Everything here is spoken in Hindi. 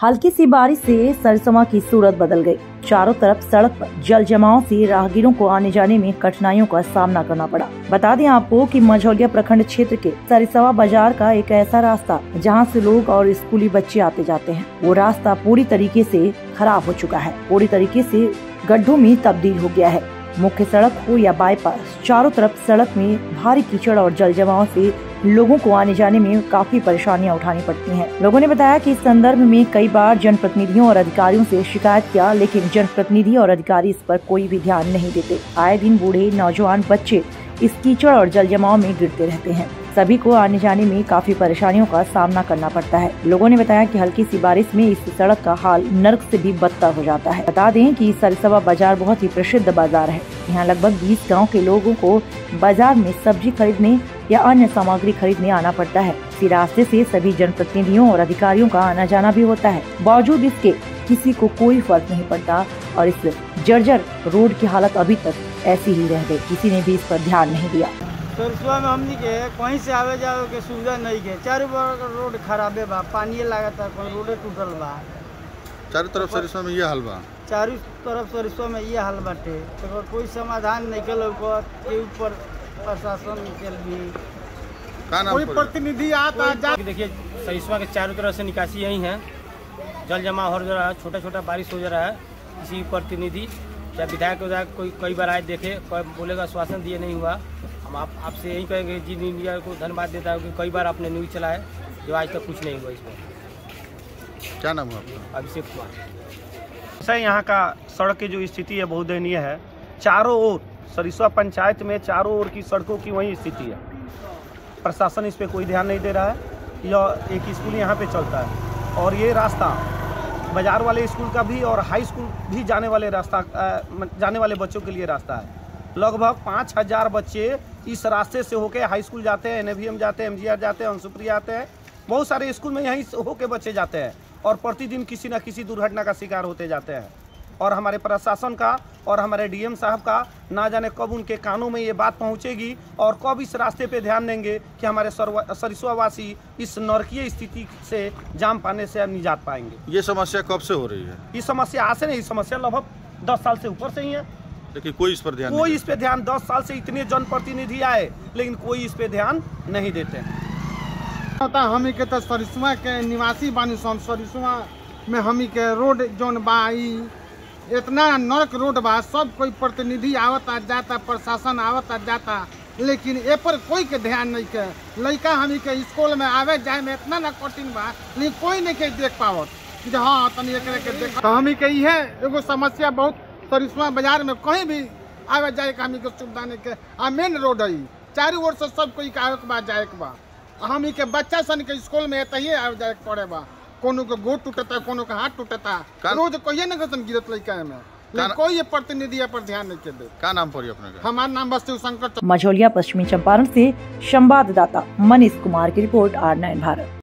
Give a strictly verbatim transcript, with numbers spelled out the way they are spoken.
हल्की सी बारिश से सरसमा की सूरत बदल गई। चारों तरफ सड़क पर जल जमाव से राहगीरों को आने जाने में कठिनाइयों का सामना करना पड़ा। बता दें आपको कि मझौलिया प्रखंड क्षेत्र के सरसवा बाजार का एक ऐसा रास्ता जहां से लोग और स्कूली बच्चे आते जाते हैं, वो रास्ता पूरी तरीके से खराब हो चुका है, पूरी तरीके से गड्ढों में तब्दील हो गया है। मुख्य सड़क हो या बाईपास, चारों तरफ सड़क में भारी कीचड़ और जल जमाव से लोगों को आने जाने में काफी परेशानियां उठानी पड़ती हैं। लोगों ने बताया कि इस संदर्भ में कई बार जनप्रतिनिधियों और अधिकारियों से शिकायत किया, लेकिन जनप्रतिनिधि और अधिकारी इस पर कोई भी ध्यान नहीं देते। आए दिन बूढ़े, नौजवान, बच्चे इस कीचड़ और जल जमाव में गिरते रहते हैं। सभी को आने जाने में काफी परेशानियों का सामना करना पड़ता है। लोगों ने बताया कि हल्की सी बारिश में इस सड़क का हाल नर्क से भी बदतर हो जाता है। बता दें कि सरसवा बाजार बहुत ही प्रसिद्ध बाजार है। यहाँ लगभग बीस गांव के लोगों को बाजार में सब्जी खरीदने या अन्य सामग्री खरीदने आना पड़ता है। इसी रास्ते से सभी जनप्रतिनिधियों और अधिकारियों का आना जाना भी होता है। बावजूद इसके किसी को कोई फर्क नहीं पड़ता और इस जर्जर रोड की हालत अभी तक ऐसी ही रह गई। किसी ने भी इस पर ध्यान नहीं दिया। सरसवा में हमनी के कहीं से आवे जावे के सुविधा नहीं के, चारों रोड खराबे बा, पानी लागता, रोडे टूटल बा। चारों तरफ सरसवा में ये हाल बा, चारों तरफ सरसवा में ये हाल बाटे, तो कोई समाधान नहीं के लोग के ऊपर प्रशासन के भी कोई प्रतिनिधि आता जा। देखिए सरसवा के चारों तरफ से निकासी यही है, जल जमा हो रहा है, छोटा छोटा बारिश हो जा रहा है। किसी प्रतिनिधि या विधायक विधायक कोई कई बार आए देखे, बोलेगा आश्वासन दिए नहीं हुआ। हम आप आपसे यही कहेंगे जी मीडिया को धन्यवाद देता है कि कई बार आपने न्यूज़ चलाए जो आज तक कुछ नहीं हुआ इसमें। क्या नाम है आपका? अभिषेक कुमार। सर यहाँ का सड़क की जो स्थिति है बहुत दयनीय है। चारों ओर सरसवा पंचायत में चारों ओर की सड़कों की वही स्थिति है। प्रशासन इस पर कोई ध्यान नहीं दे रहा है। यह एक स्कूल यहाँ पे चलता है और ये रास्ता बाजार वाले स्कूल का भी और हाई स्कूल भी जाने वाले रास्ता जाने वाले बच्चों के लिए रास्ता है। लगभग पाँच हजार बच्चे इस रास्ते से होके हाई स्कूल जाते हैं, एन ए वी एम जाते हैं, एम जी आर जाते हैं, अंशुप्रिया आते हैं। बहुत सारे स्कूल में यहीं होके बच्चे जाते हैं और प्रतिदिन किसी न किसी दुर्घटना का शिकार होते जाते हैं। और हमारे प्रशासन का और हमारे डी एम साहब का ना जाने कब उनके कानों में ये बात पहुंचेगी और कब इस रास्ते पे ध्यान देंगे कि हमारे सरसवा वासी इस नरकीय स्थिति से जाम पाने से निजात पाएंगे। ये समस्या कब से हो रही है? ये समस्या आज से नहीं, समस्या लगभग दस साल से ऊपर से ही है, लेकिन कोई इस पर ध्यान कोई नहीं इस पे ध्यान दस साल से इतने जनप्रतिनिधि आए लेकिन कोई इस पे ध्यान नहीं देते। हमी के तो सरसवा के निवासी बानी, सरसवा में हमी के रोड जोन बा इतना नरक रोड बा, सब कोई प्रतिनिधि आवता जाता, प्रशासन आवता जाता, लेकिन ए पर कोई के ध्यान नहीं के। लड़का हमी के स्कूल में आवे जाए में इतना ना कठिन बा, लेकिन कोई नहीं के देख पावत कि हाँ तनी एकरे के देख। तो हमी के इहे एगो समस्या बहुत सरसवा बाजार में कहीं भी आवे जाए के हमी के सुविधा नहीं के। आ मेन रोड है, चारों ओर से सब कोई के आवे के बा जाए के बा। हमी के बच्चा सन के स्कूल में एतही आवे जाए के पड़े बा। कोनो के गोड़ टूटता, कोनो का हाथ टूटता, रोज कहिए न गसन गिरत लइका में, लेकिन कोई प्रतिनिधि पर ध्यान नहीं दे। क्या नाम पड़ी अपने का? हमारा नाम बस शंकर। मझौलिया पश्चिमी चंपारण से संवाददाता मनीष कुमार की रिपोर्ट, आर नाइन भारत।